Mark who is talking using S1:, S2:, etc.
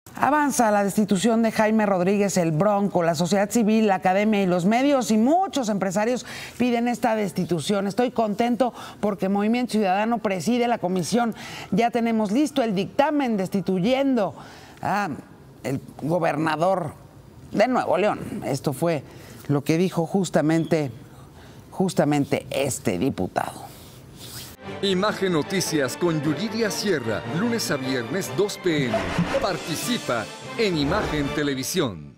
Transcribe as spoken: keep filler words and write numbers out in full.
S1: Avanza la destitución de Jaime Rodríguez el Bronco. La sociedad civil, la academia y los medios y muchos empresarios piden esta destitución. Estoy contento porque Movimiento Ciudadano preside la comisión. Ya tenemos listo el dictamen destituyendo al gobernador de Nuevo León. Esto fue lo que dijo justamente, justamente este diputado.
S2: Imagen Noticias con Yuridia Sierra, lunes a viernes dos p m Participa en Imagen Televisión.